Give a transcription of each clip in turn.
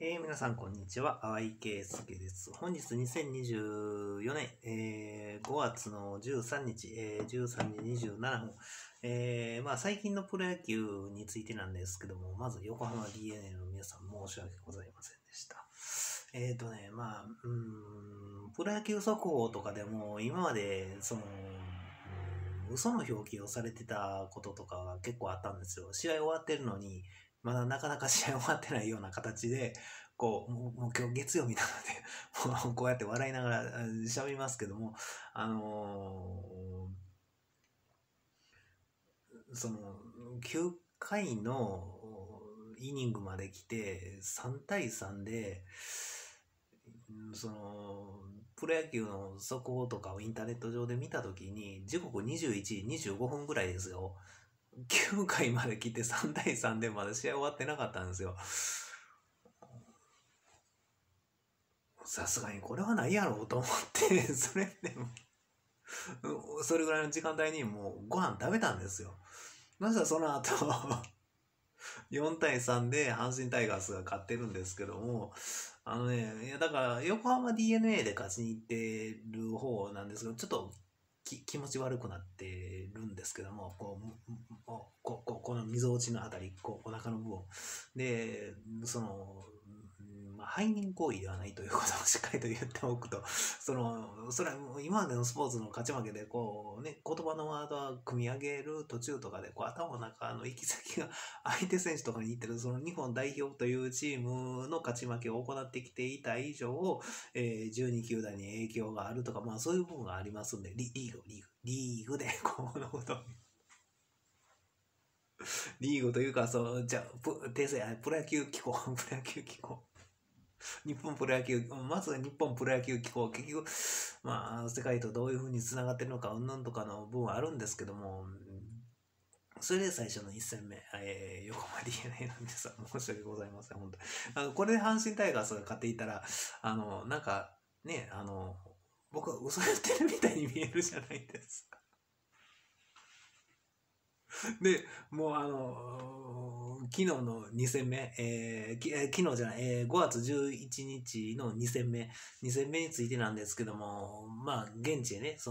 皆さん、こんにちは。淡井圭介です。本日2024年、5月の13日、13時27分。最近のプロ野球についてなんですけども、まず横浜 DeNA の皆さん申し訳ございませんでした。プロ野球速報とかでも、今まで、嘘の表記をされてたこととかが結構あったんですよ。試合終わってるのに、まだなかなか試合終わってないような形で、もう今日月曜日なので、もうこうやって笑いながら喋りますけども、9回のイニングまで来て、3対3で、プロ野球の速報とかをインターネット上で見たときに、時刻21時25分ぐらいですよ。9回まで来て3対3でまだ試合終わってなかったんですよ。さすがにこれはないやろうと思ってそれぐらいの時間帯にもうご飯食べたんですよ。そしたらその後4対3で阪神タイガースが勝ってるんですけども、いやだから横浜 DeNA で勝ちに行ってる方なんですけど、ちょっと気持ち悪くなってるんですけども、この溝落ちのあたり、お腹の部分で、背任行為ではないということをしっかりと言っておくと、それはもう今までのスポーツの勝ち負けで、言葉のワードは組み上げる途中とかで、頭の中の行き先が相手選手とかに行ってる、日本代表というチームの勝ち負けを行ってきていた以上、12球団に影響があるとか、そういう部分がありますんで、リーグで、このことリーグというか、訂正、プロ野球機構、日本プロ野球、まずは日本プロ野球機構、結局、世界とどういうふうにつながってるのか、うんぬんとかの部分はあるんですけども、それで最初の1戦目、横浜 DeNA の皆さん、申し訳ございません、本当に。これで阪神タイガースが勝っていたら、僕は嘘言ってるみたいに見えるじゃないですか。で、もう昨日の2戦目、昨日じゃない、5月11日の2戦目についてなんですけども、現地でね、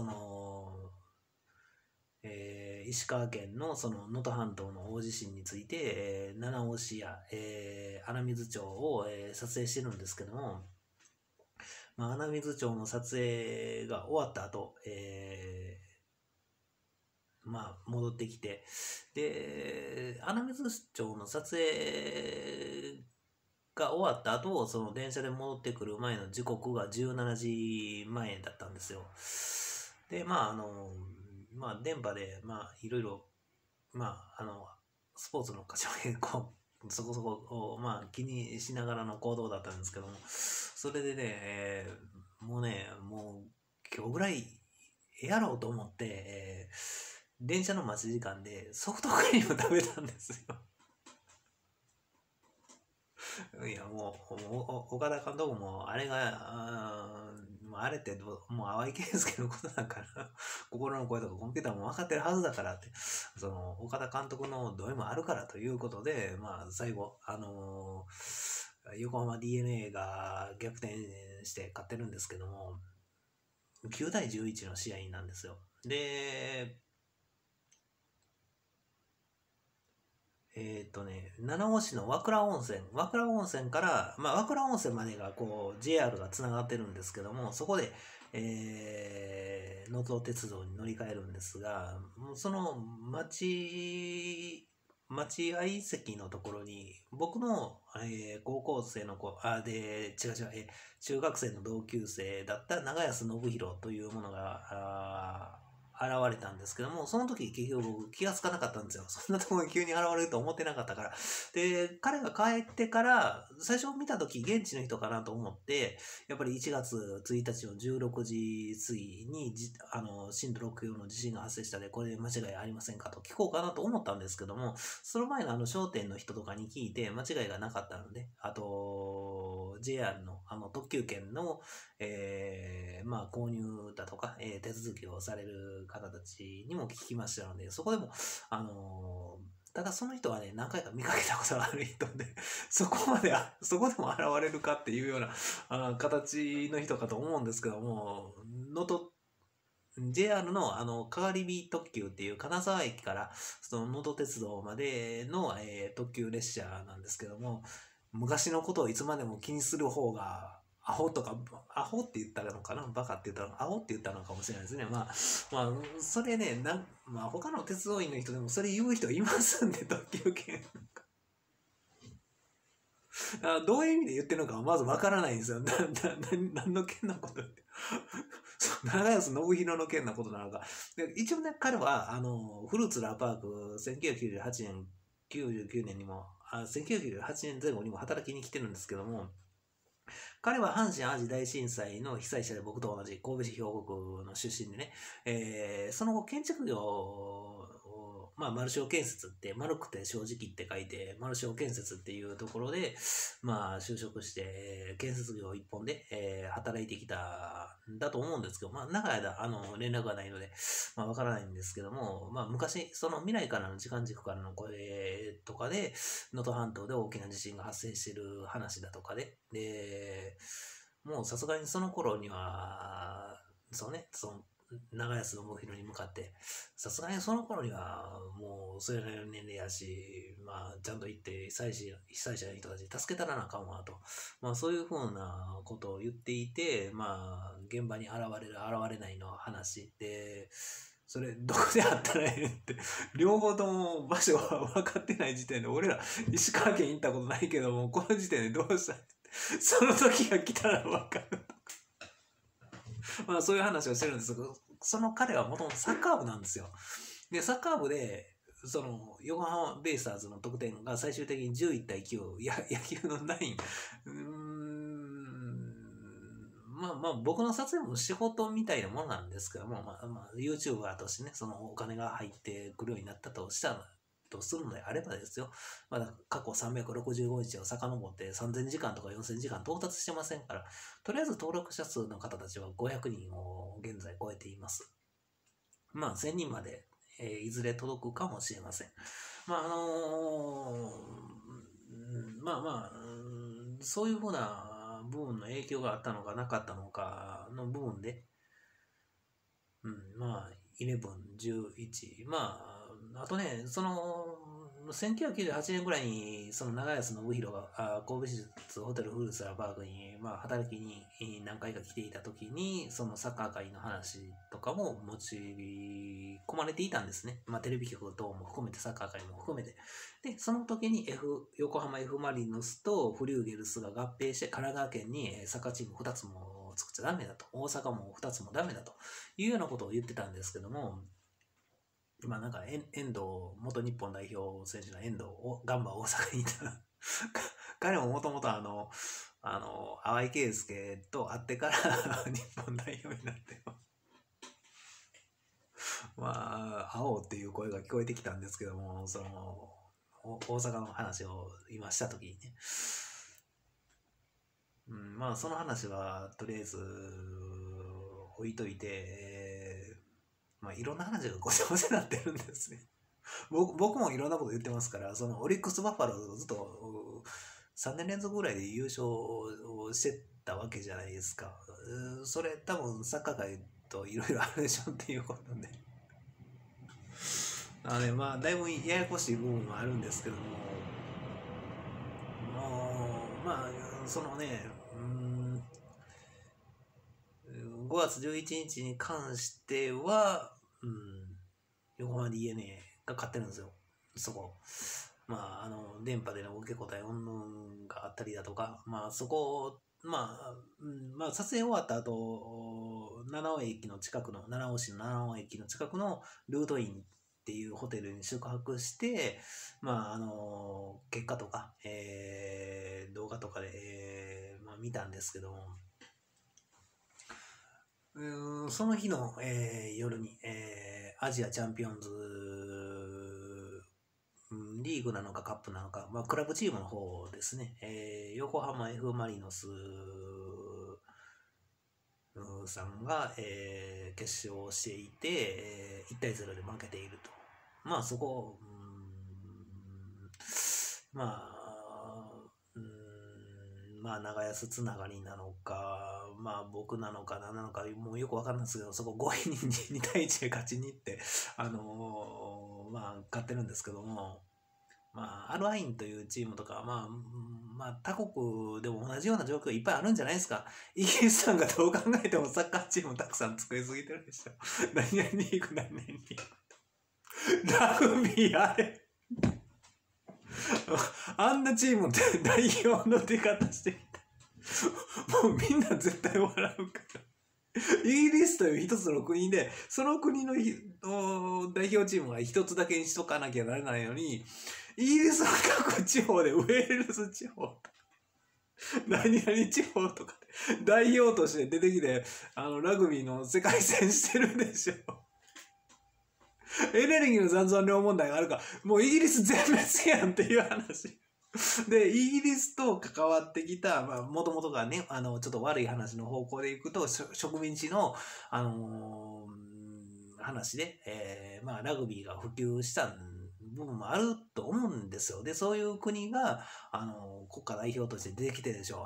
石川県の能登半島の大地震について、七尾市や、穴水町を、撮影してるんですけども、穴水町の撮影が終わった後、戻ってきて、で、穴水町の撮影が終わった後、その電車で戻ってくる前の時刻が17時前だったんですよ。で、電波で、いろいろ、スポーツの勝ち負け、そこそこ、気にしながらの行動だったんですけども、それでね、もう今日ぐらいやろうと思って、電車の待ち時間でソフトクリーム食べたんですよ。いや、もう、岡田監督も、あれってもう淡井圭介のことだから、心の声とかコンピューターも分かってるはずだからって、岡田監督の同意もあるからということで、最後、横浜 DeNA が逆転して勝ってるんですけども、9対11の試合なんですよ。で、七尾市の和倉温泉から、和倉温泉までがJR がつながってるんですけども、そこで、能登鉄道に乗り換えるんですが、その待合席のところに、僕の、高校生の子、中学生の同級生だった長安信弘というものが、現れたんですけども、その時結局僕気がつかなかったんですよ。そんなところに急に現れると思ってなかったから。で、彼が帰ってから、最初見た時現地の人かなと思って、やっぱり1月1日の16時過ぎに震度6強の地震が発生したで、これ間違いありませんかと聞こうかなと思ったんですけども、その前の商店の人とかに聞いて間違いがなかったので、あと、JR の特急券の、購入だとか、手続きをされる方たちにも聞きましたので、そこでも、 ただその人はね、何回か見かけたことがある人で、そこでも現れるかっていうような形の人かと思うんですけども、JR のかがり火特急っていう金沢駅からその能登鉄道までの、特急列車なんですけども、昔のことをいつまでも気にする方がアホとか、アホって言ったのかな、バカって言ったのか、アホって言ったのかもしれないですね。それね、他の鉄道員の人でもそれ言う人いますんで、特急券。どういう意味で言ってるのかはまずわからないんですよ。何の件のことって。長安信弘の件のことなのか。で一応ね、彼は、フルーツラーパーク、1998年、99年にも、1998年前後にも働きに来てるんですけども、彼は阪神・淡路大震災の被災者で僕と同じ神戸市兵庫区の出身でね、その後建築業を、丸正建設って丸くて正直って書いて丸正建設っていうところで、就職して建設業一本で、働いてきたんだと思うんですけど、長い間連絡がないので、わからないんですけども、昔その未来からの時間軸からの声とかで能登半島で大きな地震が発生している話だとかで、もうさすがにその頃にはその長安信弘に向かって、さすがにその頃にはもうそれなりの年齢やし、ちゃんと行って被災者の人たち助けたらなあかんわと、そういうふうなことを言っていて、現場に現れる現れないの話で、それどこであったらええって両方とも場所は分かってない時点で、俺ら石川県行ったことないけども、この時点でどうしたその時が来たら分かるそういう話をしてるんですけど、その彼はもともとサッカー部なんですよ。で、サッカー部で、その横浜ベイスターズの得点が最終的に11対9、野球の9。僕の撮影も仕事みたいなものなんですけども、YouTuber としてね、そのお金が入ってくるようになったとしたら、とするのであればですよ、まだ過去365日を遡って3000時間とか4000時間到達してませんから、とりあえず登録者数の方たちは500人を現在超えています。1000人まで、いずれ届くかもしれません。そういうふうな部分の影響があったのかなかったのかの部分で、11、11、あとね、1998年ぐらいに、その長安信弘が神戸市立ホテルフルーツラパークに、働きに何回か来ていた時に、そのサッカー界の話とかも持ち込まれていたんですね。テレビ局等も含めて、サッカー界も含めて。で、その時に横浜 F マリノスとフリューゲルスが合併して、神奈川県にサッカーチーム2つも作っちゃダメだと。大阪も2つもダメだというようなことを言ってたんですけども、遠藤、元日本代表選手の遠藤、ガンバ大阪にいた彼ももともと淡井圭介と会ってから日本代表になって会おうっていう声が聞こえてきたんですけども、大阪の話を今したときにね、その話はとりあえず置いといて、いろんな話がごちゃごちゃになってるんですね。僕もいろんなこと言ってますから、そのオリックス・バファローズずっと3年連続ぐらいで優勝してたわけじゃないですか。それ多分サッカー界といろいろあるでしょっていうことで。だいぶややこしい部分もあるんですけども、そのね、5月11日に関しては、横浜 DNA が勝ってるんですよ、そこ。電波での受け答え云々があったりだとか、そこ、撮影終わった後、七尾市の七尾駅の近くのルートインっていうホテルに宿泊して、結果とか、動画とかで、見たんですけども、その日の、夜に、アジアチャンピオンズリーグなのかカップなのか、クラブチームの方ですね、横浜 F マリノスさんが、決勝をしていて、1対0で負けていると。そこ、 ままあ、長安つながりなのか、まあ、僕なのか何なのか、もうよくわかんないですけど、そこ5位に2対1で勝ちに行って、まあ、勝ってるんですけども、まあ、アルアインというチームとか、まあ、他国でも同じような状況いっぱいあるんじゃないですか。イギリスさんがどう考えてもサッカーチームたくさん作りすぎてるでしょ。何々リーグ、何々リーグ。ラグビーあれ。あんなチームで代表の出方してきた。もうみんな絶対笑うから。イギリスという一つの国で、その国の代表チームが一つだけにしとかなきゃならないのに、イギリスの各地方でウェールズ地方とか、何々地方とかで代表として出てきて、ラグビーの世界戦してるでしょ。エネルギーの残存量問題があるから、もうイギリス全滅やんっていう話。で、イギリスと関わってきた、もともとがね、ちょっと悪い話の方向でいくと、植民地の、話で、ラグビーが普及した部分もあると思うんですよ。で、そういう国が、国家代表として出てきてるでしょ。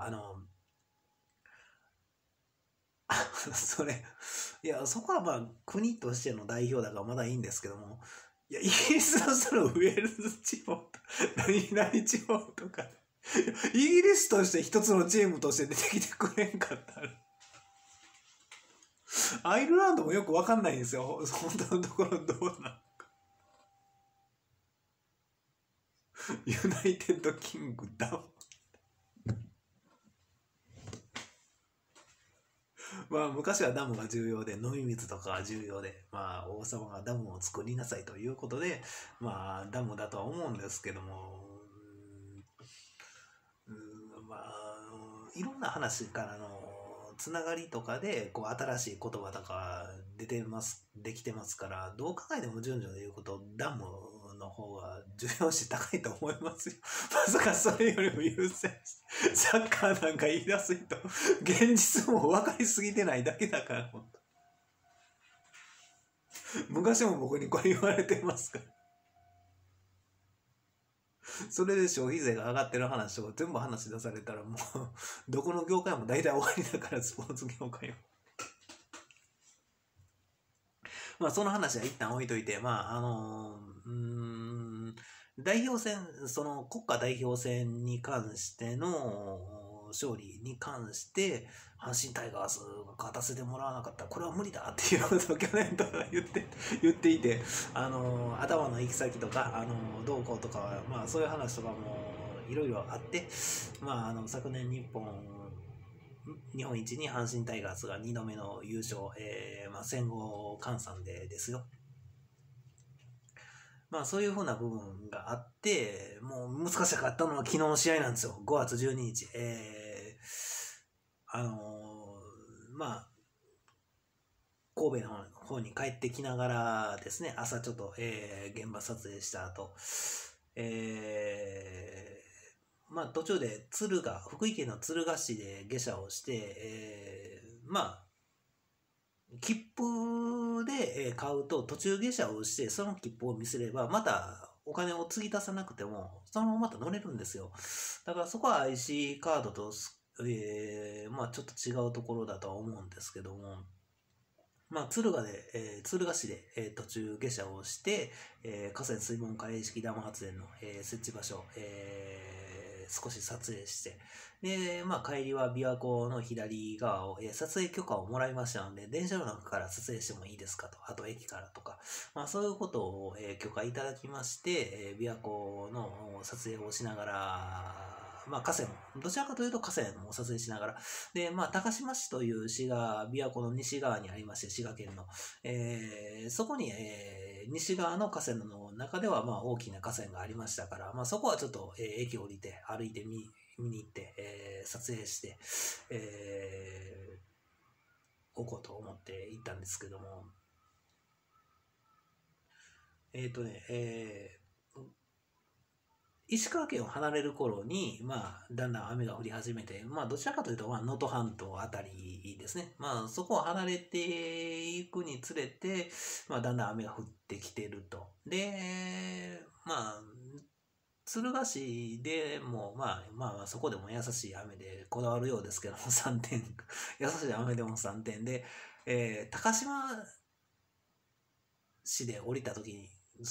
それ、いや、そこはまあ、国としての代表だからまだいいんですけども、いや、イギリスのそのウェールズ地方と、何々地方とか、イギリスとして一つのチームとして出てきてくれんかったら、アイルランドもよくわかんないんですよ。本当のところどうなのか。ユナイテッドキングダム。まあ昔はダムが重要で飲み水とかが重要で、まあ王様がダムを作りなさいということで、まあダムだとは思うんですけども、まあいろんな話からのつながりとかでこう新しい言葉とかできてますから、どう考えても順序で言うことダムの方が重要視高いと思いますよ。まさかそれよりも優先してサッカーなんか言い出す人、現実も分かりすぎてないだけだから。昔も僕にこれ言われてますから。それで消費税が上がってる話とか全部話し出されたらもうどこの業界も大体終わりだから、スポーツ業界は。まあその話は一旦置いといて、代表戦、その国家代表戦に関しての勝利に関して、阪神タイガースが勝たせてもらわなかったら、これは無理だっていうことを去年とか言っていて、頭の行き先とか、どうこうとかは、まあそういう話とかもいろいろあって、昨年日本一に阪神タイガースが2度目の優勝、戦後換算でですよ。まあそういうふうな部分があって、もう難しかったのは昨日の試合なんですよ。5月12日。神戸の方に帰ってきながらですね、朝ちょっと、現場撮影した後、途中で福井県の敦賀市で下車をして、切符で買うと途中下車をしてその切符を見せればまたお金を継ぎ足さなくてもそのまままた乗れるんですよ。だからそこは IC カードと、ちょっと違うところだとは思うんですけども、敦賀市で、途中下車をして、河川水門下式ダム発電の、設置場所、少し撮影して、で、帰りは琵琶湖の左側を、撮影許可をもらいましたので、電車の中から撮影してもいいですかと、あと駅からとか、そういうことを、許可いただきまして、琵琶湖の撮影をしながら、河川、どちらかというと河川を撮影しながら、で、高島市という市が琵琶湖の西側にありまして、滋賀県の、そこに、西側の河川の中では大きな河川がありましたから、そこはちょっと、駅を降りて歩いて見に行って、撮影して、おこうと思って行ったんですけども、石川県を離れる頃に、だんだん雨が降り始めて、どちらかというと、能登半島あたりですね。そこを離れていくにつれて、だんだん雨が降ってきていると。で、 敦賀市でも、まあ、そこでも優しい雨でこだわるようですけども、3点。優しい雨でも3点で、高島市で降りた時に、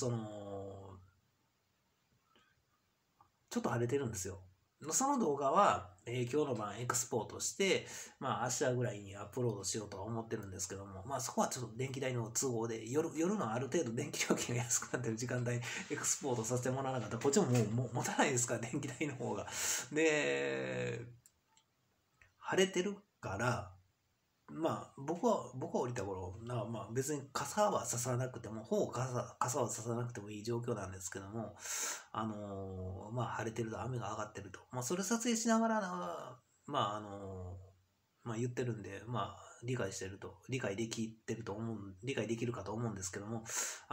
ちょっと晴れてるんですよ。その動画は、今日の晩エクスポートして、まあ明日ぐらいにアップロードしようとは思ってるんですけども、まあそこはちょっと電気代の都合で、夜のある程度電気料金が安くなってる時間帯エクスポートさせてもらわなかったら、こっちももう持たないですから、電気代の方が。で、晴れてるから、まあ僕は降りた頃、まあ別に傘はささなくても、ほぼ傘はささなくてもいい状況なんですけども、まあ晴れてると雨が上がってると。まあそれ撮影しながら、まあまあ言ってるんで、まあ理解できるかと思うんですけども、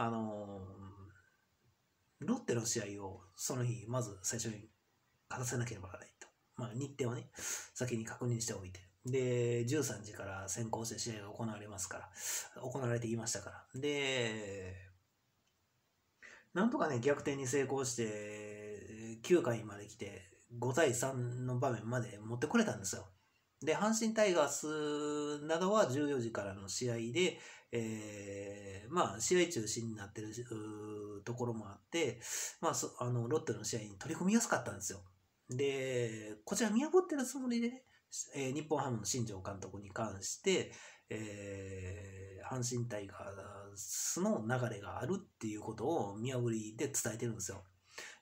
ロッテの試合をその日、まず最初に勝たせなければならないと。まあ日程をね、先に確認しておいて。で、13時から先行して試合が行われますから、行われていましたから。で、なんとかね、逆転に成功して、9回まで来て、5対3の場面まで持ってこれたんですよ。で、阪神タイガースなどは14時からの試合で、まあ、試合中止になってるところもあって、まあ、ロッテの試合に取り組みやすかったんですよ。で、こちら見破ってるつもりでね、日本ハムの新庄監督に関して、阪神タイガースの流れがあるっていうことを見破りで伝えてるんですよ。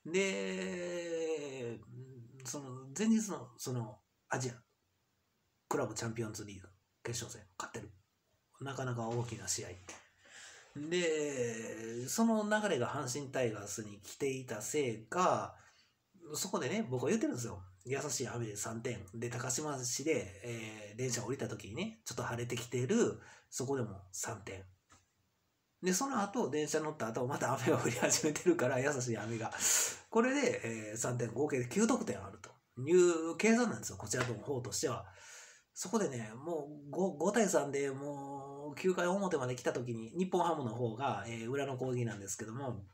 で、その前日のそのアジアクラブチャンピオンズリーグ決勝戦勝ってる。なかなか大きな試合。で、その流れが阪神タイガースに来ていたせいか、そこでね、僕は言ってるんですよ。優しい雨で3点。で、高島市で、電車降りた時にね、ちょっと晴れてきてる、そこでも3点。で、その後、電車乗った後、また雨が降り始めてるから、優しい雨が。これで、3点、合計で9得点あるという計算なんですよ、こちらの方としては。そこでね、もう 5対3でもう9回表まで来た時に、日本ハムの方が、裏の攻撃なんですけども、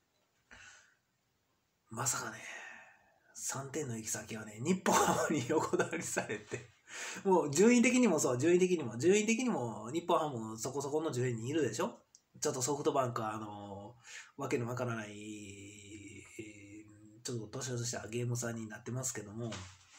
まさかね、3点の行き先はね、日本ハムに横取りされて、もう順位的にも順位的にも日本ハムそこそこの順位にいるでしょ。ちょっとソフトバンクはわけのわからない、ちょっと年をしたゲーム差になってますけども、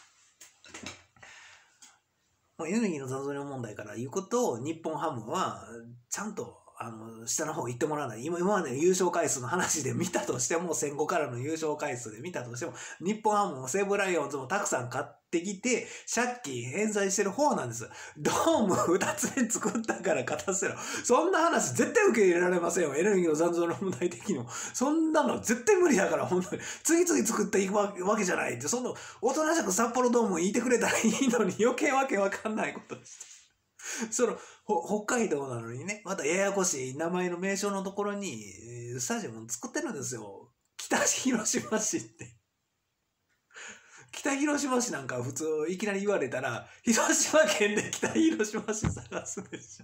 エネルギーの残存問題から言うことを日本ハムはちゃんと下の方行ってもらわない。今までの優勝回数の話で見たとしても、戦後からの優勝回数で見たとしても、日本ハムも西武ライオンズもたくさん買ってきて、借金返済してる方なんです。ドーム2つ目作ったから勝たせろ。そんな話絶対受け入れられませんよ。エネルギーの残存の問題的にも。そんなの絶対無理だから、本当に。次々作っていくわけじゃないって、その、おとなしく札幌ドーム言ってくれたらいいのに余計わけわかんないことして。その北海道なのにね、またややこしい名前の名称のところにスタジアム作ってるんですよ。北広島市って。北広島市なんか普通いきなり言われたら、広島県で北広島市探すでしょ。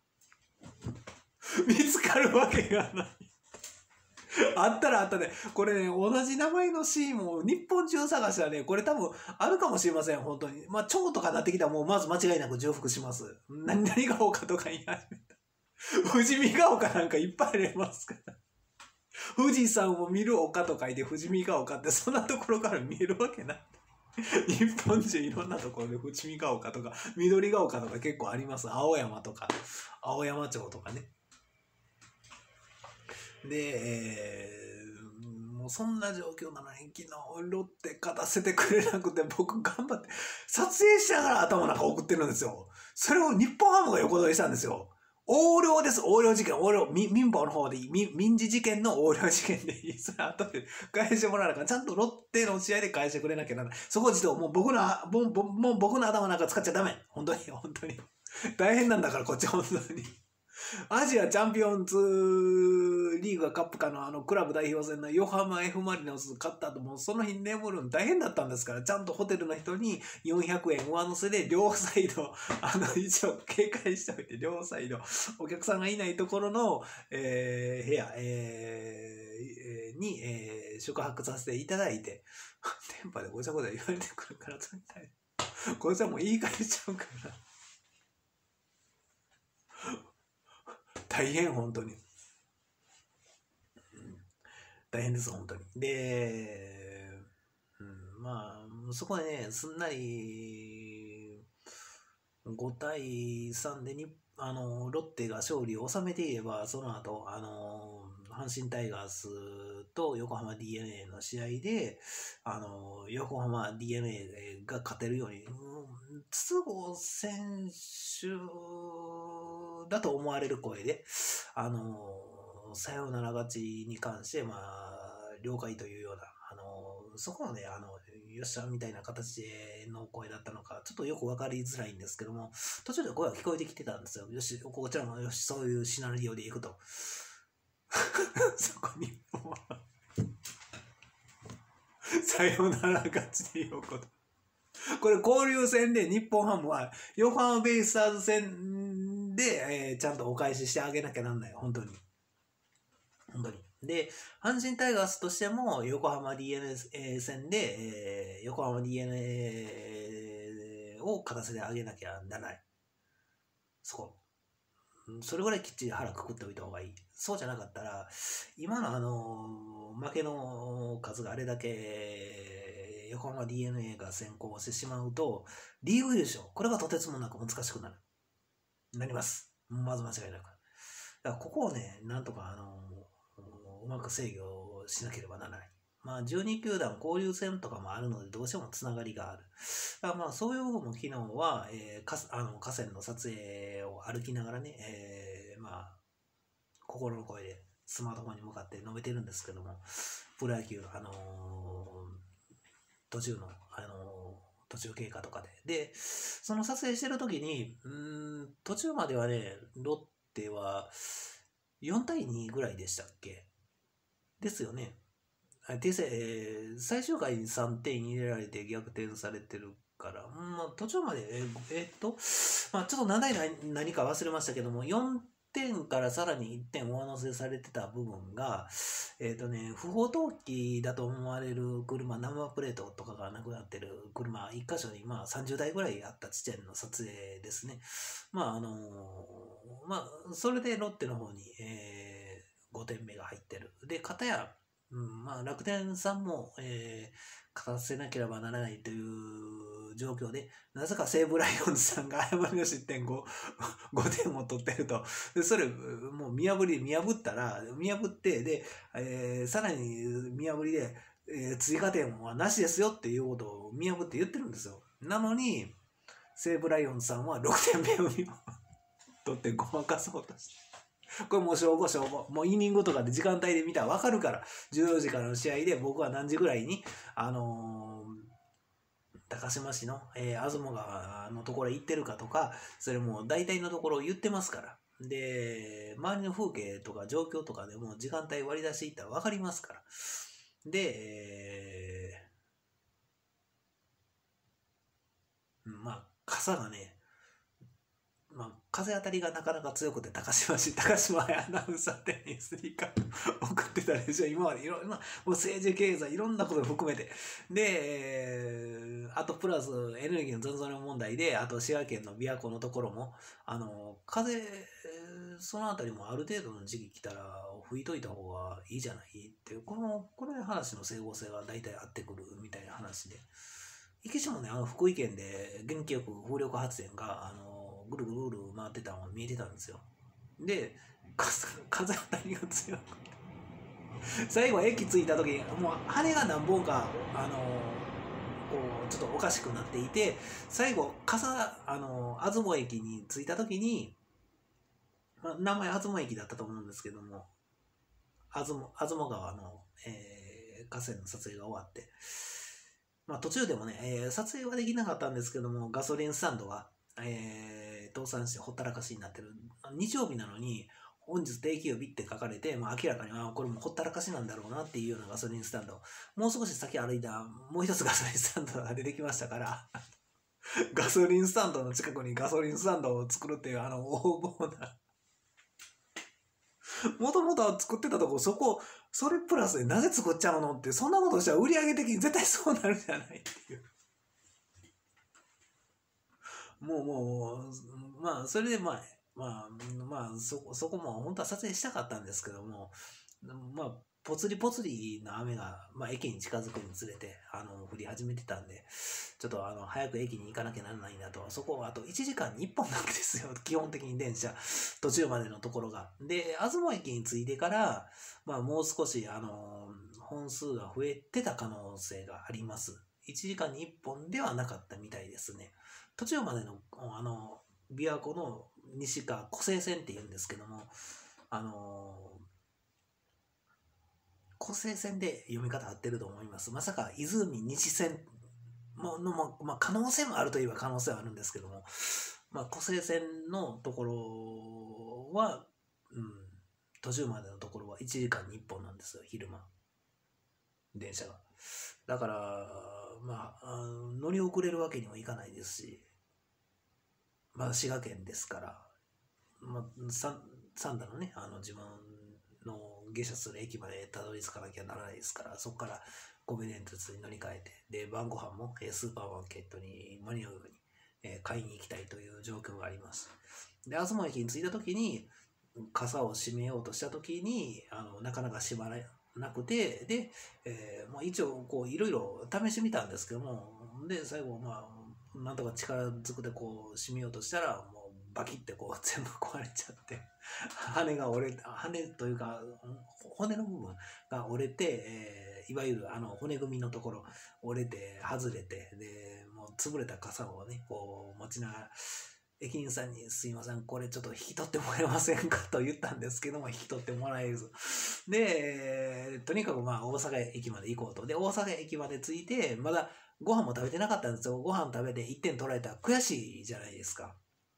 見つかるわけがない。あったらあったで、これね、同じ名前のシーンも日本中探したらね、これ多分あるかもしれません、本当に。まあ、蝶とかなってきたらもうまず間違いなく重複します。何が丘とか言い始めた。富士見が丘なんかいっぱいありますから。富士山を見る丘と書いて富士見が丘ってそんなところから見えるわけない。日本中いろんなところで富士見が丘とか緑が丘とか結構あります。青山とか、青山町とかね。で、もうそんな状況なのに昨日ロッテ勝たせてくれなくて僕頑張って撮影しながら頭の中送ってるんですよ。それを日本ハムが横取りしたんですよ。横領です。横領事件。民法の方でいい。民事事件の横領事件でいい。それ後で返してもらわなきゃ。ちゃんとロッテの試合で返してくれなきゃならない。そこはちょっともう僕の頭なんか使っちゃダメ。本当に。大変なんだからこっち本当に。 アジアチャンピオンズリーグカップかのクラブ代表戦の横浜 F マリノス勝った後もその日眠るの大変だったんですから、ちゃんとホテルの人に400円上乗せで両サイド、一応警戒しておいて、両サイド、お客さんがいないところの、部屋、に、宿泊させていただいて、電波でごちゃごちゃ言われてくるから、こいつはもう言い返しちゃうから。大変、本当に。大変です、本当に。で、まあ、そこでね、すんなり5対3でロッテが勝利を収めていれば、その後、阪神タイガースと横浜 DNA の試合で、横浜 DNA が勝てるように、筒香選手だと思われる声で、サヨナラ勝ちに関して、まあ、了解というような、そこのね、よっしゃみたいな形の声だったのか、ちょっとよくわかりづらいんですけども、途中で声が聞こえてきてたんですよ。よし、こちらもよし、そういうシナリオでいくと。そこに、さよなら勝ちでいうこと。これ交流戦で日本ハムは横浜ベイスターズ戦で、ちゃんとお返ししてあげなきゃなんないよ、本当に。本当に。で、阪神タイガースとしても横浜 DNA 戦で、横浜 DNA を勝たせてあげなきゃならない。それぐらいきっちり腹くくっておいた方がいい。そうじゃなかったら、今の負けの数があれだけ横浜 DNA が先行してしまうと、リーグ優勝、これがとてつもなく難しくなります。まず間違いなく。だからここをね、なんとかうまく制御しなければならない。まあ、12球団交流戦とかもあるので、どうしてもつながりがある。だからまあ、そういう部分も昨日は、河川の撮影を歩きながらね、まあ、心の声でスマートフォンに向かって述べてるんですけども、プロ野球、途中の、途中経過とかで。で、その撮影してる時に、途中まではね、ロッテは4対2ぐらいでしたっけですよね。最終回に3点入れられて逆転されてるから、まあ、途中まで、まあ、ちょっと何か忘れましたけども、4点からさらに1点上乗せされてた部分が、不法投棄だと思われる車、ナンバープレートとかがなくなってる車、1箇所にまあ30台ぐらいあった地点の撮影ですね。まあ、まあ、それでロッテの方に、5点目が入ってる。で、片や、まあ、楽天さんも、勝たせなければならないという状況で、なぜか西武ライオンズさんが誤りの失点5点を取ってると。で、それ、もう見破って、で、さらに見破りで、追加点はなしですよっていうことを見破って言ってるんですよ。なのに、西武ライオンズさんは6点目を取ってごまかそうとして。これもう正午。もうイニングとかで時間帯で見たら分かるから、14時からの試合で僕は何時ぐらいに、高島市の、東川のところへ行ってるかとか、それも大体のところを言ってますから。で、周りの風景とか状況とかでも時間帯割り出していったら分かりますから。で、まあ、傘がね、まあ、風当たりがなかなか強くて高島アナウンサー店にスリーカー送ってたでしょ。今までいろんな、もう政治経済いろんなことを含めて。で、あとプラスエネルギーの増産問題で、あと滋賀県の琵琶湖のところも、風、そのあたりもある程度の時期来たら吹いといた方がいいじゃないっていう、この話の整合性が大体合ってくるみたいな話で。池島もね、福井県で元気よく風力発電が、ぐるぐる回ってたのが見えてたんですよ。で、風当たりが強くて。最後駅着いた時、もう羽が何本か、こう、ちょっとおかしくなっていて、最後、出雲駅に着いた時に、まあ、名前出雲駅だったと思うんですけども、出雲川の、河川の撮影が終わって、まあ途中でもね、撮影はできなかったんですけども、ガソリンスタンドが、 倒産してほったらかしになってる。日曜日なのに、本日定休日って書かれて、まあ、明らかに、これもほったらかしなんだろうなっていうようなガソリンスタンド。もう少し先歩いた、もう一つガソリンスタンドが出てきましたから、ガソリンスタンドの近くにガソリンスタンドを作るっていう、横暴な。もともと作ってたとこ、それプラスでなぜ作っちゃうのって、そんなことしたら売上的に絶対そうなるじゃないっていう。もう、まあ、それでまあ、そこも本当は撮影したかったんですけども、まあ、ぽつりぽつりの雨が、まあ、駅に近づくにつれて、降り始めてたんで、ちょっと早く駅に行かなきゃならないなと、そこはあと1時間に1本なんですよ、基本的に電車、途中までのところが。で、東駅に着いてから、まあ、もう少し、本数が増えてた可能性があります。1時間に1本ではなかったみたいですね。途中までの、琵琶湖の西側、湖西線って言うんですけども、湖西線で読み方合ってると思います。まさか、泉西線の、まあ、可能性もあるといえば可能性はあるんですけども、まあ、湖西線のところは、途中までのところは1時間に1本なんですよ、昼間。電車が。だから、まあ、乗り遅れるわけにもいかないですし、まあ、滋賀県ですから、まあ、三田のね、自分の下車する駅までたどり着かなきゃならないですから、そこから神戸電鉄に乗り換えて、で、晩ご飯もスーパーマーケットに間に合うように買いに行きたいという状況があります。で、東駅に着いた時に、傘を閉めようとした時に、なかなか閉まらなくて、で、まあ、一応、こう、いろいろ試してみたんですけども、で、最後、まあ、なんとか力ずくでこう、閉めようとしたら、もう、バキってこう、全部壊れちゃって、羽というか、骨の部分が折れて、いわゆる骨組みのところ折れて外れて、でもう潰れた傘をねこう持ちながら駅員さんにすいませんこれちょっと引き取ってもらえませんかと言ったんですけども引き取ってもらえずで、とにかくまあ大阪駅まで行こうとで大阪駅まで着いてまだご飯も食べてなかったんですよ。ご飯食べて1点取られたら悔しいじゃないですか。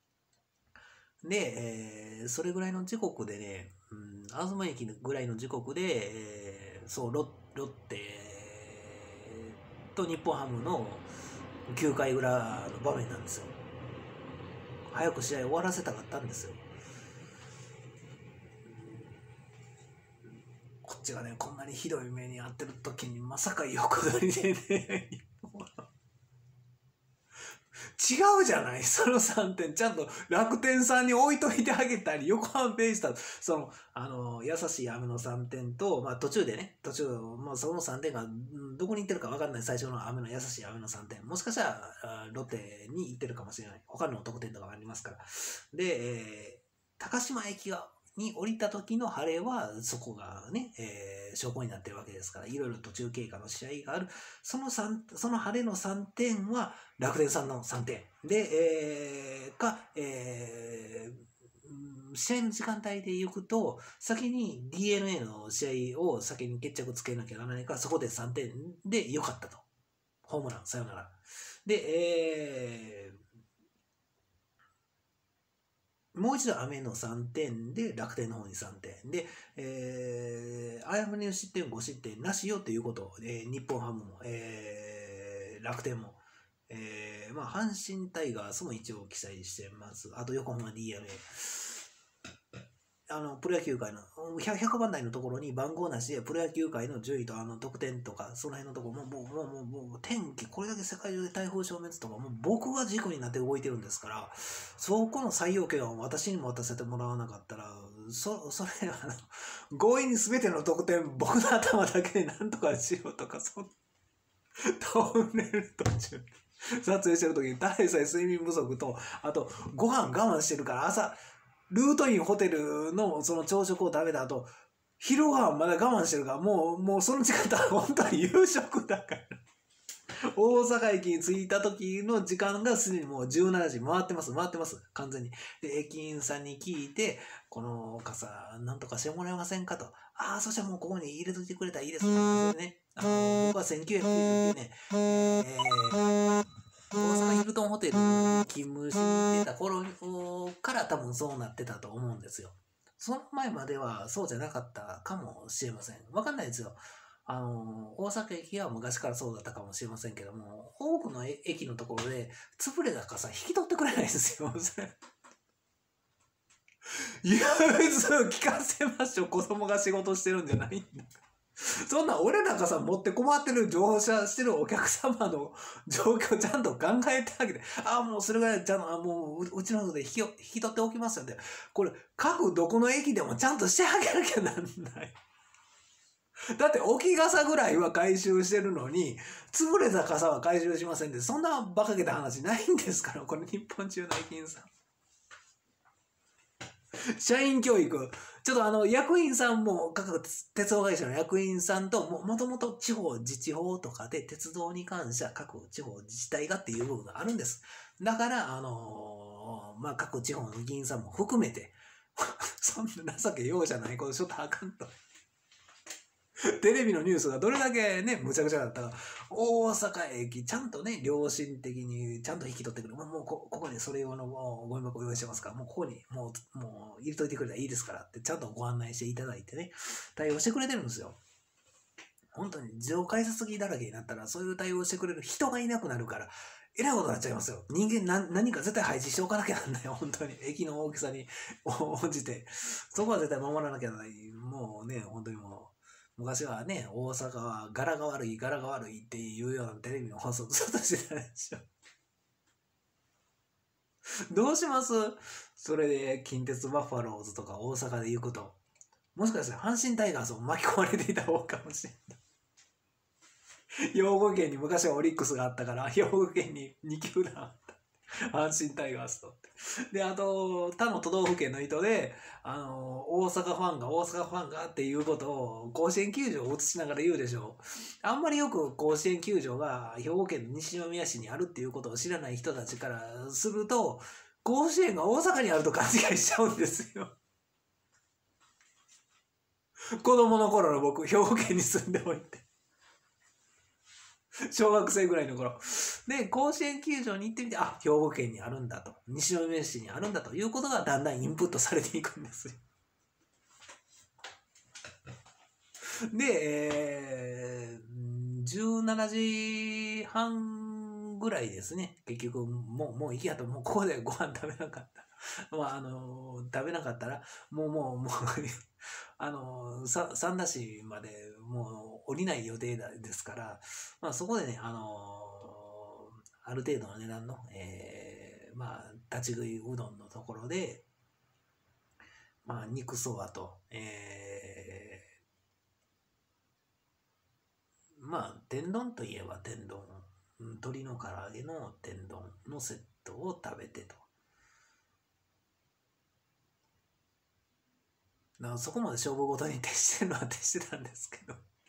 で、それぐらいの時刻でね、東駅ぐらいの時刻で、そうロッテと日本ハムの9回裏の場面なんですよ。早く試合終わらせたかったんですよ。こっちがねこんなにひどい目に遭ってる時にまさか横取りでね違うじゃないその3点ちゃんと楽天さんに置いといてあげたり横浜ベイスターズ優しい雨の3点と、まあ、途中、まあ、その3点がどこに行ってるか分かんない最初の優しい雨の3点もしかしたらロッテに行ってるかもしれない他の得点とかありますからで、高島駅に降りた時の晴れはそこがね、証拠になってるわけですからいろいろ途中経過の試合があるその晴れの3点は楽天さんの3点で、試合の時間帯で行くと先に DNA の試合を先に決着つけなきゃならないからそこで3点で良かったとホームランさよならで、もう一度雨の3点で楽天の方に3点で、誤りの失点5失点なしよということを、日本ハムも、楽天も、まあ、阪神タイガースも一応記載してます。あと横浜 DNA。プロ野球界の100番台のところに番号なしでプロ野球界の順位と得点とかその辺のところもう天気これだけ世界中で台風消滅とかもう僕が軸になって動いてるんですからそこの採用権を私にも渡せてもらわなかったらそれ強引に全ての得点僕の頭だけでなんとかしようとかトンネル途中撮影してる時にただでさえ睡眠不足とあとご飯我慢してるから朝ルートインホテルのその朝食を食べた後、昼ご飯まだ我慢してるから、もうその時間は本当は夕食だから。大阪駅に着いた時の時間がすでにもう17時回ってます、完全に。で、駅員さんに聞いて、この傘、なんとかしてもらえませんかと。そしたらもうここに入れといてくれたらいいですね。僕は1999年、 阪ヒルトンホテルに勤務してた頃から多分そうなってたと思うんですよ。その前まではそうじゃなかったかもしれません。わかんないですよ。大阪駅は昔からそうだったかもしれませんけども、多くの駅のところで潰れた傘引き取ってくれないんですよ。いや、別に聞かせましょう。子供が仕事してるんじゃないんだ。そんな俺なんかさ、持って困ってる乗車してるお客様の状況ちゃんと考えてあげて、ああ、もうそれぐらい、じゃあ、もううちの方で引き取っておきますんで、これ、各どこの駅でもちゃんとしてあげなきゃなんない。だって置き傘ぐらいは回収してるのに、潰れた傘は回収しませんで、そんな馬鹿げた話ないんですから、これ日本中の駅員さん。社員教育。ちょっと役員さんも、各鉄道会社の役員さんと、もともと地方自治法とかで鉄道に関しては各地方自治体がっていう部分があるんです。だから、まあ、各地方の議員さんも含めて、そんな情け容赦ないことちょっとあかんと。テレビのニュースがどれだけね、むちゃくちゃだったか、大阪駅、ちゃんとね、良心的にちゃんと引き取ってくる。もうここにそれ用のゴミ箱用意してますから、もうここにもう入れといてくれたらいいですからって、ちゃんとご案内していただいてね、対応してくれてるんですよ。本当に自動改札機だらけになったら、そういう対応してくれる人がいなくなるから、えらいことになっちゃいますよ。人間何か絶対配置しておかなきゃなんないよ、本当に。駅の大きさに応じて。そこは絶対守らなきゃならない。もうね、本当にもう。昔はね、大阪は柄が悪いっていうようなテレビの放送ずっとしてたでしょ。どうします？それで近鉄バファローズとか大阪で行くと。もしかしたら阪神タイガースも巻き込まれていた方かもしれない。兵庫県に昔はオリックスがあったから、兵庫県に2球団あった。阪神タイガースとって。で、あと、他の都道府県の人で、大阪ファンがっていうことを甲子園球場を映しながら言うでしょう。あんまりよく甲子園球場が兵庫県の西宮市にあるっていうことを知らない人たちからすると、甲子園が大阪にあると勘違いしちゃうんですよ。子供の頃の僕、兵庫県に住んでおいて。小学生ぐらいの頃。で、甲子園球場に行ってみて、あ、兵庫県にあるんだと。西宮市にあるんだということがだんだんインプットされていくんですよ。で、17時半ぐらいですね。結局、もう行きやと、もうここでご飯食べなかった。まあ、食べなかったら、もう三田市までもう降りない予定ですから、まあそこでね、ある程度の値段の、まあ、立ち食いうどんのところで、まあ、肉そばと、まあ、天丼といえば天丼、鶏の唐揚げの天丼のセットを食べてと。だからそこまで勝負ごとに徹してるのは徹してたんですけど。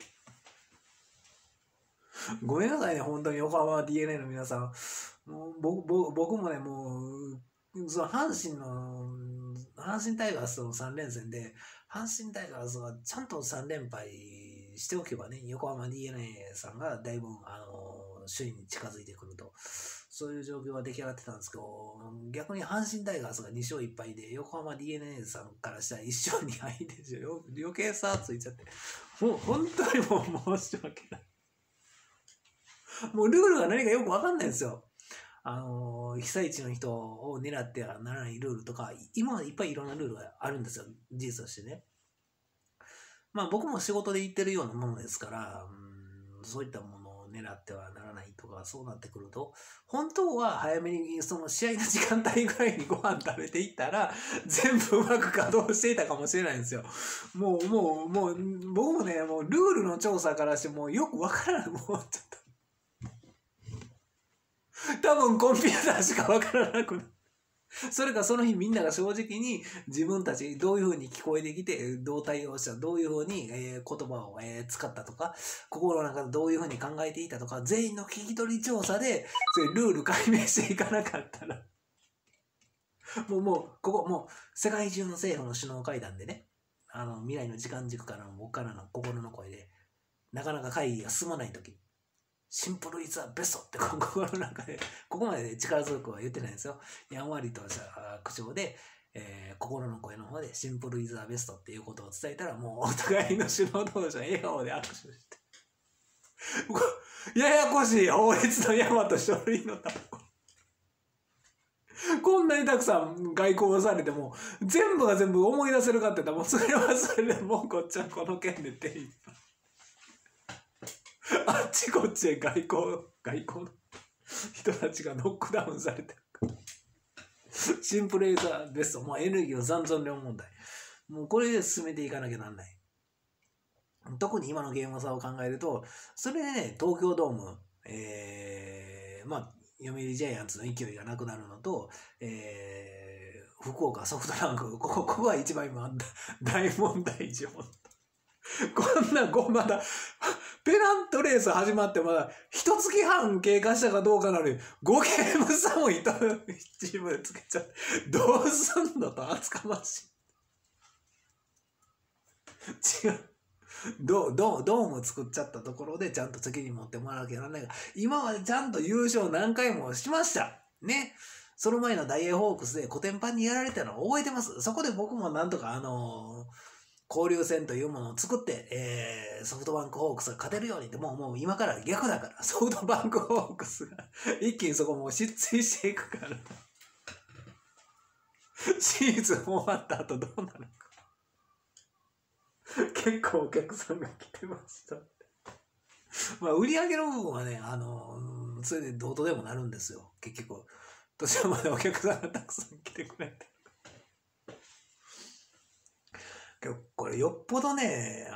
ごめんなさいね、本当に横浜 DNA の皆さん。もう僕もね、もう、その阪神タイガースとの3連戦で、阪神タイガースがちゃんと3連敗しておけばね、横浜 DNA さんがだいぶ、首位に近づいてくると。そういう状況が出来上がってたんですけど、逆に阪神タイガースが2勝1敗で、横浜 DNA さんからしたら1勝2敗でしょ。余計差ついちゃって。もう本当にもう申し訳ない。もうルールが何かよくわかんないんですよ。被災地の人を狙ってはならないルールとか、今はいっぱいいろんなルールがあるんですよ。事実としてね。まあ僕も仕事で行ってるようなものですから、そういったものを狙ってはならないとか、そうなってくると、本当は早めにその試合の時間帯ぐらいにご飯食べていったら、全部うまく稼働していたかもしれないんですよ。もう、僕もね、もうルールの調査からしてもうよくわからない。もうちょっと。多分コンピューターしかわからなくなる。それかその日みんなが正直に自分たちどういう風に聞こえてきて、どう対応した、どういう風に言葉を使ったとか、心の中でどういう風に考えていたとか、全員の聞き取り調査で、そういうルール解明していかなかったら、ここ、もう世界中の政府の首脳会談でね、未来の時間軸からの僕からの心の声で、なかなか会議が進まないとき、 シンプルイズザベストって心の中で、ここまで力強くは言ってないんですよ。やんわりとした口調で、心の声の方でシンプルイズザベストっていうことを伝えたら、もうお互いの首脳同士は笑顔で握手して。ややこしい法律の山と書類のタバコ。こんなにたくさん外交をされても、全部が全部思い出せるかって言ったら、もうそれはそれでもうこっちはこの件で手いっぱい。あっちこっちへ外交の人たちがノックダウンされてる。シンプルイズザベスト。もうエネルギーを残存量問題。もうこれで進めていかなきゃなんない。特に今のゲーム差を考えると、それでね、東京ドーム、まあ、読売ジャイアンツの勢いがなくなるのと、福岡ソフトバンク、ここが一番今、大問題上。こんな、まだ、ペナントレース始まってまだ、一月半経過したかどうかなのに、5ゲーム差もチームでつけちゃって、どうすんのと厚かましい。違う。ドーム作っちゃったところでちゃんと責任持ってもらわなきゃならないが、今までちゃんと優勝何回もしました。ね。その前のダイエーホークスでコテンパンにやられたのを覚えてます。そこで僕もなんとか交流戦というものを作って、ソフトバンクホークスが勝てるようにって、もう今から逆だから、ソフトバンクホークスが一気にそこもう失墜していくから。シーズン終わった後どうなるか。結構お客さんが来てました。まあ、売り上げの部分はね、それでどうとでもなるんですよ。結局、途中までお客さんがたくさん来てくれて。これよっぽどね、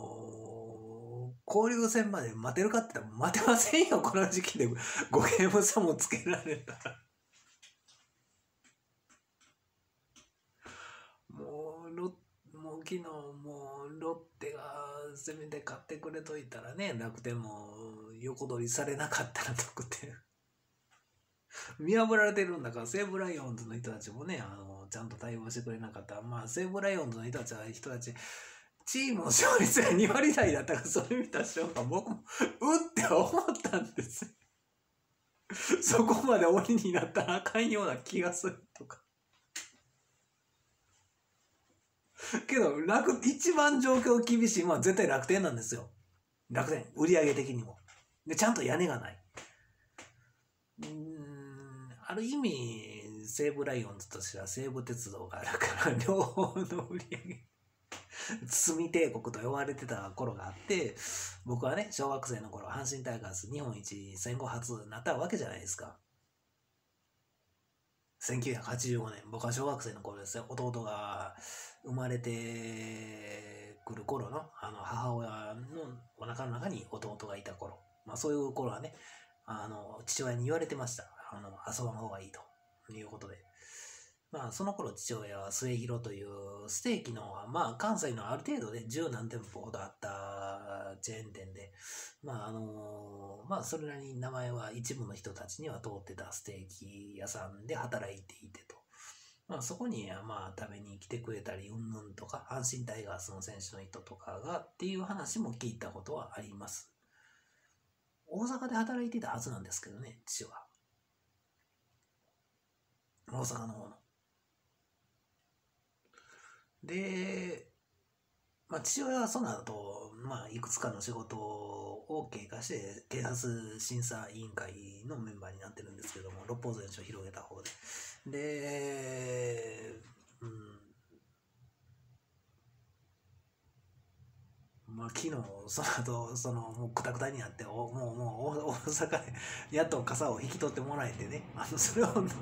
交流戦まで待てるかって言ったら待てませんよ、この時期で5ゲーム差もつけられたら。もう昨日もうロッテがせめて買ってくれといたらね、楽天も横取りされなかったら得点見破られてるんだから、西武ライオンズの人たちもね、ちゃんと対応してくれなかった。まあ西武ライオンズの人たちチームの勝率が2割台だったから、それ見た瞬間僕もって思ったんですそこまで鬼になったらあかんような気がするとかけど一番状況厳しいのは絶対楽天なんですよ。楽天、売上的にも。で、ちゃんと屋根がない。ある意味、西武ライオンズとしては西武鉄道があるから、両方の売上積み帝国と呼ばれてた頃があって、僕はね、小学生の頃、阪神タイガース日本一戦後初になったわけじゃないですか。1985年、僕は小学生の頃ですよ。弟が生まれてくる頃の、母親のお腹の中に弟がいた頃。まあそういう頃はね、父親に言われてました。遊ばん方がいいということで。まあその頃父親は末広というステーキの、まあ関西のある程度で十何店舗ほどあったチェーン店で、まあまあそれなりに名前は一部の人たちには通ってたステーキ屋さんで働いていてと。まあそこにまあ食べに来てくれたり、うんぬんとか、阪神タイガースの選手の人とかがっていう話も聞いたことはあります。大阪で働いてたはずなんですけどね、父は。大阪の方の。で、まあ、父親はその後、まあ、いくつかの仕事を経過して、警察審査委員会のメンバーになってるんですけども、六法全書を広げた方で。で、まあ、昨日、その後、もうくたくたになって、もう大阪でやっと傘を引き取ってもらえてね、それを持って、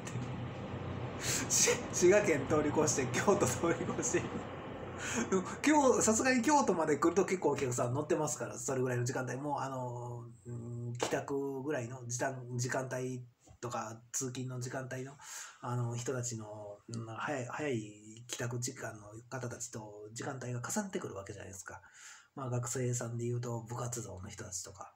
滋賀県通り越して京都通り越して今日さすがに京都まで来ると結構お客さん乗ってますから、それぐらいの時間帯も帰宅ぐらいの時間帯とか通勤の時間帯の人たちの、早い帰宅時間の方たちと時間帯が重なってくるわけじゃないですか。まあ学生さんでいうと部活動の人たちとか。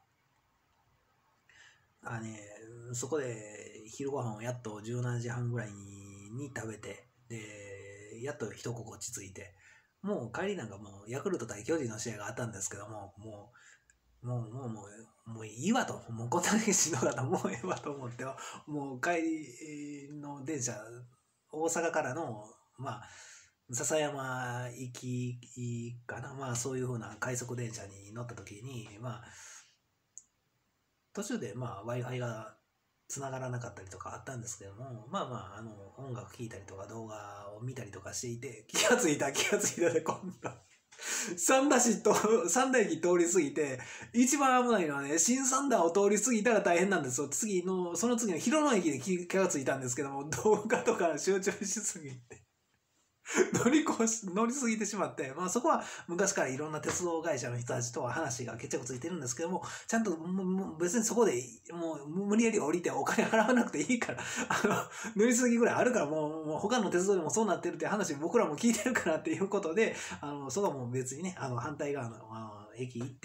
そこで昼ご飯をやっと17時半ぐらいに食べて、で、やっと一心地ついて、もう帰りなんかもうヤクルト対巨人の試合があったんですけども、ももういいわと、もうこんなにしんどかったらもうええわと思って、もう帰りの電車、大阪からの、まあ、笹山行きかな、まあそういうふうな快速電車に乗った時に、まあ、途中でまあ Wi-Fi が繋がらなかったりとかあったんですけども、まあまあ、音楽聴いたりとか動画を見たりとかしていて、気がついたで今度。三田駅通り過ぎて、一番危ないのはね、新三田を通り過ぎたら大変なんですよ。その次の広野駅で気がついたんですけども、動画とか集中しすぎて。乗りすぎてしまって、まあそこは昔からいろんな鉄道会社の人たちとは話が決着ついてるんですけども、ちゃんと別にそこでもう無理やり降りてお金払わなくていいから、乗りすぎぐらいあるからもう他の鉄道でもそうなってるって話僕らも聞いてるからっていうことで、そこはもう別にね、反対側の駅行って、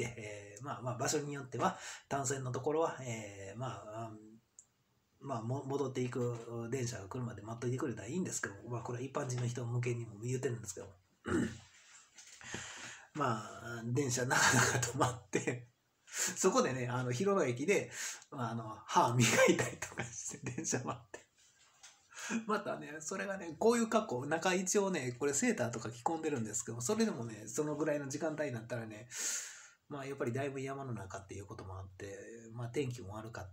まあ場所によっては単線のところは、戻っていく電車が来るまで待っといてくれたらいいんですけど、まあこれは一般人の人向けにも言ってるんですけど、まあ電車なかなか止まって、そこでね、広野駅で、歯磨いたりとかして電車待って。またね、それがね、こういう格好、中一応ね、これセーターとか着込んでるんですけど、それでもね、そのぐらいの時間帯になったらね、まあやっぱりだいぶ山の中っていうこともあって、まあ天気も悪かって、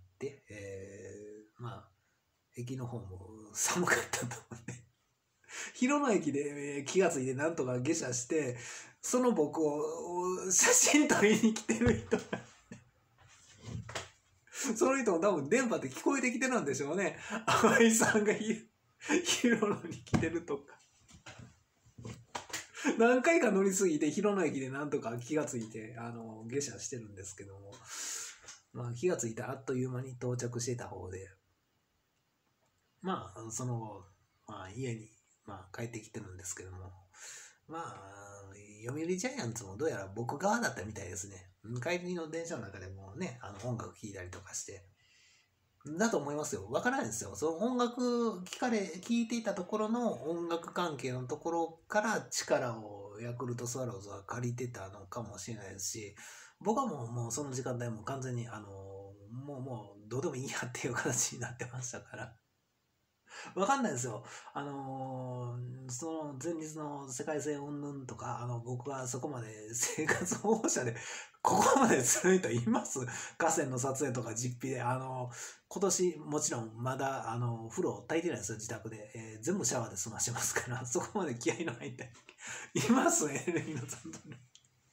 まあ駅の方も寒かったと思って、広野駅で気がついてなんとか下車して、その僕を写真撮りに来てる人がその人も多分電波って聞こえてきてるんでしょうね。淡井さんが広野に来てるとか。何回か乗り継ぎて広野駅でなんとか気がついて下車してるんですけども、まあ気がついたらあっという間に到着してた方で、まあその後、まあ、家に、まあ、帰ってきてるんですけども、まあ読売ジャイアンツもどうやら僕側だったみたいですね。帰りの電車の中でもね、音楽聴いたりとかしてだと思いますよ。わからないですよ。その音楽聴いていたところの音楽関係のところから力をヤクルトスワローズは借りてたのかもしれないですし、僕はもうその時間帯も完全にもうどうでもいいやっていう形になってましたから。わかんないですよ。その前日の世界戦云々とか、僕はそこまで生活保護者で、ここまでする人います？河川の撮影とか実費で。今年もちろんまだ、風呂炊いてないですよ、自宅で。全部シャワーで済ましてますから、そこまで気合いの入っていますね、レイノさんとね。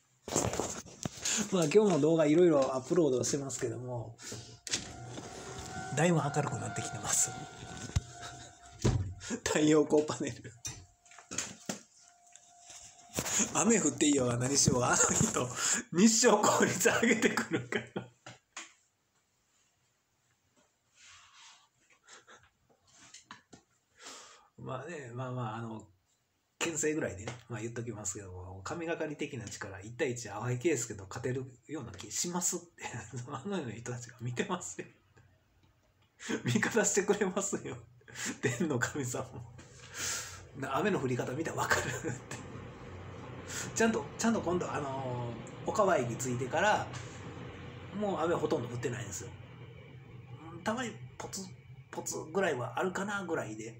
まあ今日も動画いろいろアップロードしてますけども、だいぶ明るくなってきてます。太陽光パネル雨降っていいようが何しようが人日照効率上げてくるからまあね、牽制ぐらいでね、まあ言っときますけども、神がかり的な力、1対1淡井圭介と勝てるような気しますって、あのような人たちが見てますよ。味方してくれますよ。天の神様も。雨の降り方見たら分かるって。ちゃんと今度、岡場駅着いてから、もう雨ほとんど降ってないんですよ。たまにポツポツぐらいはあるかなぐらいで、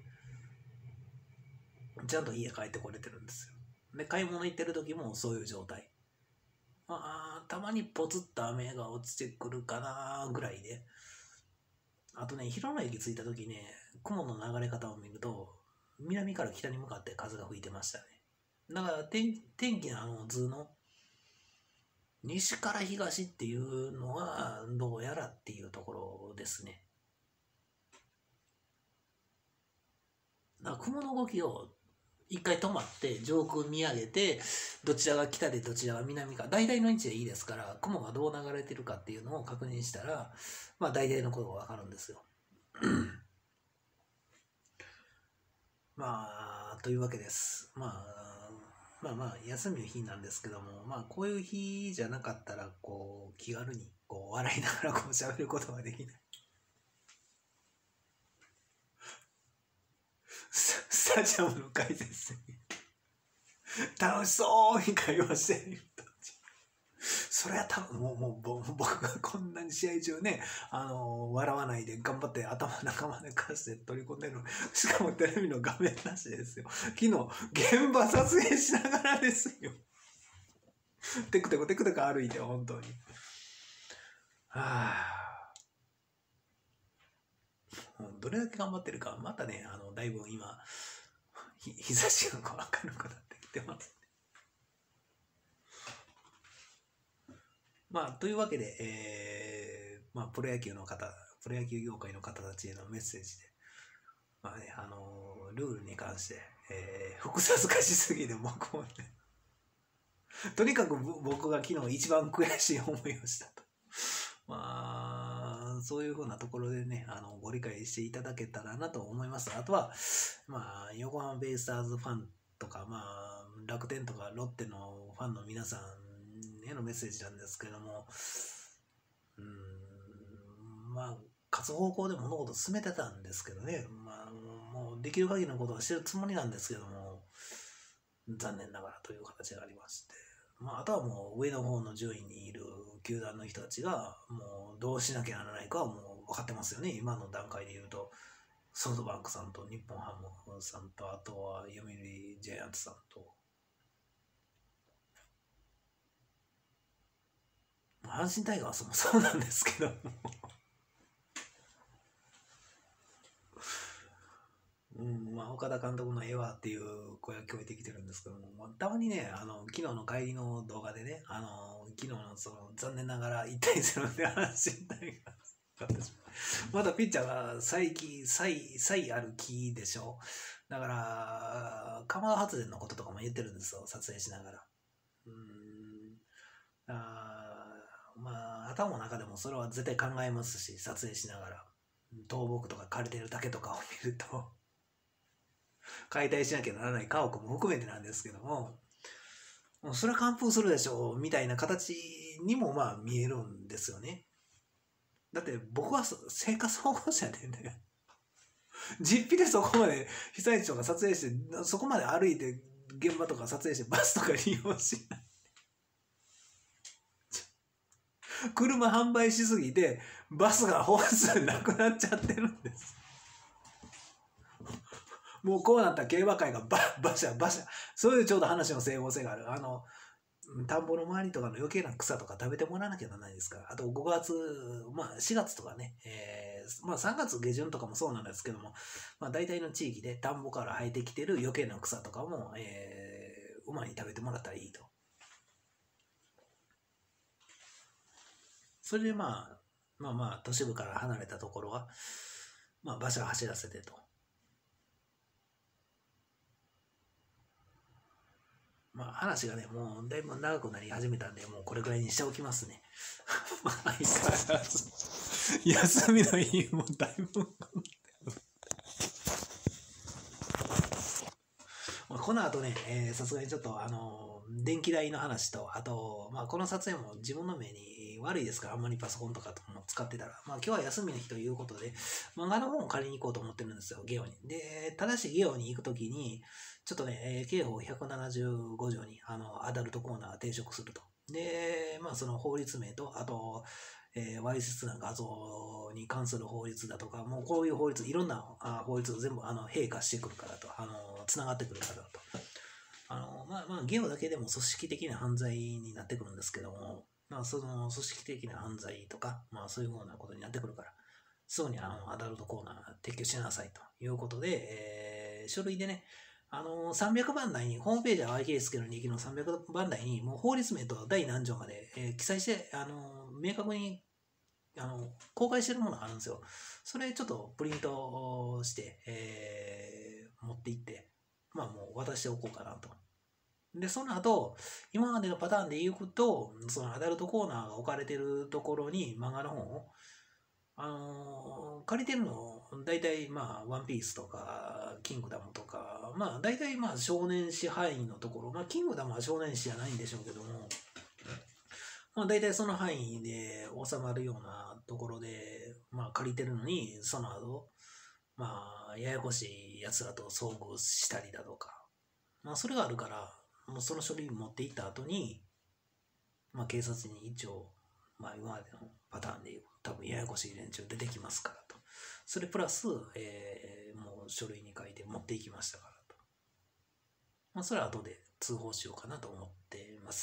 ちゃんと家帰ってこれてるんですよ。で、買い物行ってる時もそういう状態。まあ、たまにポツッと雨が落ちてくるかなぐらいで。あとね、広野駅着いた時ね、雲の流れ方を見ると、南から北に向かって風が吹いてましたね。だから天気の図の西から東っていうのはどうやらっていうところですね。だから雲の動きを一回止まって上空見上げてどちらが北でどちらが南か大体の位置でいいですから雲がどう流れてるかっていうのを確認したらまあ大体のことが分かるんですよ。まあというわけです。まあ休みの日なんですけども、まあこういう日じゃなかったらこう気軽にこう笑いながらこう喋ることができない。スタジアムの解説に楽しそうに会話してる人たち。 それは多分僕がこんなに試合中ね、笑わないで頑張って頭の中まで貸して取り込んでるの。しかもテレビの画面なしですよ。昨日、現場撮影しながらですよ。テクテクテクテク歩いて、本当に。はぁ。どれだけ頑張ってるか、またね、だいぶ今、日差しが明るくなってきてます。まあ、というわけで、まあ、プロ野球業界の方たちへのメッセージで、まあね、ルールに関して、複雑化しすぎて僕もね、とにかく僕が昨日一番悔しい思いをしたと。まあ、そういうふうなところでね、ご理解していただけたらなと思います。あとは、まあ、横浜ベイスターズファンとか、まあ、楽天とかロッテのファンの皆さんへのメッセージなんですけども、まあ、勝つ方向で物事を進めてたんですけどね、まあ、もうできる限りのことはしてるつもりなんですけども、残念ながらという形がありまして、まあ、あとはもう上の方の順位にいる球団の人たちが、もうどうしなきゃならないかはもう分かってますよね、今の段階で言うと。ソフトバンクさんと日本ハムさんと、あとは読売ジャイアンツさんと、阪神タイガースもそうなんですけどまあ、岡田監督の絵はっていう声が聞こえてきてるんですけども、まあ、たまにね、昨日の帰りの動画でね、昨日の残念ながら1対0で阪神タイガース。まだピッチャーが再ある気でしょ。だから、釜発電のこととかも言ってるんですよ、撮影しながら。まあ、頭の中でもそれは絶対考えますし、撮影しながら。倒木とか枯れてる竹とかを見ると、解体しなきゃならない家屋も含めてなんですけども、それは完封するでしょうみたいな形にもまあ見えるんですよね。だって僕は生活保護者でね、実費でそこまで被災地とか撮影して、そこまで歩いて現場とか撮影してバスとか利用しない。車販売しすぎてバスが本数なくなっちゃってるんです。もうこうなったら競馬会がバシャ。そういうちょうど話の整合性がある。田んぼの周りとかの余計な草とか食べてもらわなきゃならないですから。あと5月、まあ4月とかね、まあ3月下旬とかもそうなんですけども、まあ大体の地域で田んぼから生えてきてる余計な草とかも、馬に食べてもらったらいいと。それでまあ都市部から離れたところは、まあ馬車を走らせてと。まあ話がね、もうだいぶ長くなり始めたんで、もうこれくらいにしておきますね。相変わらず、休みの日もだいぶこの後ね、さすがにちょっと電気代の話と、あと、まあこの撮影も自分の目に悪いですから、あんまりパソコンとかも使ってたら、まあ今日は休みの日ということで、漫画の本を借りに行こうと思ってるんですよ、ゲオに。で、ただしゲオに行くときに、ちょっとね、刑法175条にアダルトコーナーが抵触すると。で、まあその法律名と、あと、わいせつな画像に関する法律だとか、もうこういう法律、いろんな法律が全部併可してくるからと、つながってくるからと。まあ、ゲオだけでも組織的な犯罪になってくるんですけども、まあ、その組織的な犯罪とか、まあ、そういうふうなことになってくるから、すぐにアダルトコーナー撤去しなさいということで、書類でね、300番台に、ホームページは Y ケースケの2期の300番台に、もう法律名と第何条まで、記載して、明確に公開してるものがあるんですよ。それちょっとプリントして、持って行って、まあもう渡しておこうかなと。で、その後、今までのパターンで言うと、そのアダルトコーナーが置かれてるところに漫画の本を、借りてるの、大体まあ、ワンピースとか、キングダムとか、まあ、大体まあ、少年誌範囲のところ、まあ、キングダムは少年誌じゃないんでしょうけども、まあ、大体その範囲で収まるようなところで、まあ、借りてるのに、その後、まあ、ややこしい奴らと遭遇したりだとか、まあ、それがあるから、もうその書類持っていった後に、 警察に一応、今までのパターンで多分ややこしい連中出てきますからと。それプラス、もう書類に書いて持っていきましたからと。それは後で通報しようかなと思っています。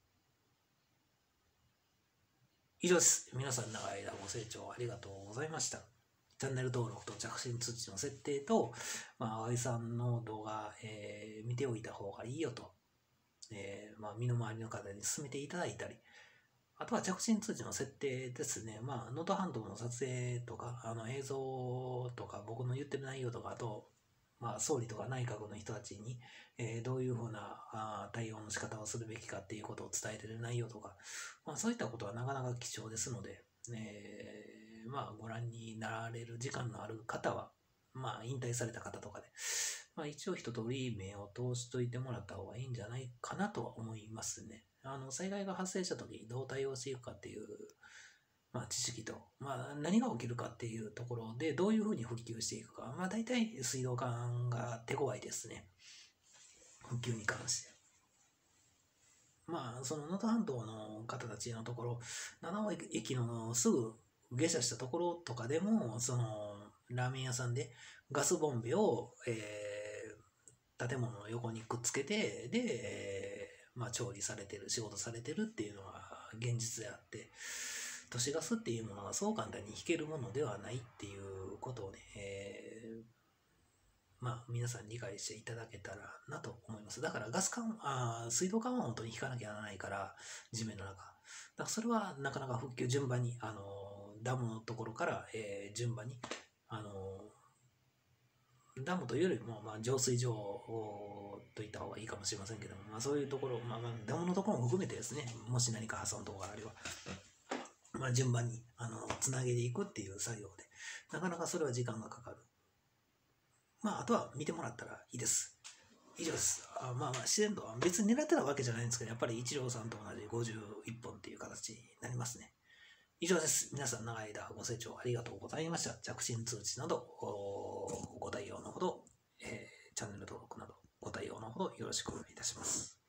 以上です。皆さん長い間ご清聴ありがとうございました。チャンネル登録と着信通知の設定と、淡井さんの動画、見ておいた方がいいよと、身の回りの方に勧めていただいたり、あとは着信通知の設定ですね。能登半島の撮影とか、映像とか、僕の言ってる内容とか、あと、総理とか内閣の人たちに、どういうふうな対応の仕方をするべきかっていうことを伝えている内容とか、そういったことはなかなか貴重ですので、ご覧になられる時間のある方は、引退された方とかで、一応一通り目を通しといてもらった方がいいんじゃないかなとは思いますね。災害が発生した時にどう対応していくかっていう、知識と、何が起きるかっていうところでどういうふうに復旧していくか、大体水道管が手強いですね。復旧に関して。その能登半島の方たちのところ、七尾駅のすぐ下車したところとかでも、そのラーメン屋さんでガスボンベを、建物の横にくっつけて、で、調理されてる、仕事されてるっていうのが現実であって、都市ガスっていうものがそう簡単に引けるものではないっていうことをね、皆さん理解していただけたらなと思います。だから水道管は本当に引かなきゃならないから、地面の中。だからそれはなかなか復旧順番に、ダムのところから、順番に、ダムというよりも、浄水場といった方がいいかもしれませんけども、そういうところ、ダムのところも含めてですね、もし何か破損とかがあれば、順番につなげていくっていう作業で、なかなかそれは時間がかかる。あとは見てもらったらいいです。以上です。自然とは別に狙ってたわけじゃないんですけど、やっぱり一郎さんと同じ51本っていう形になりますね。以上です。皆さん長い間ご清聴ありがとうございました。着信通知などご対応のほど、チャンネル登録などご対応のほどよろしくお願いいたします。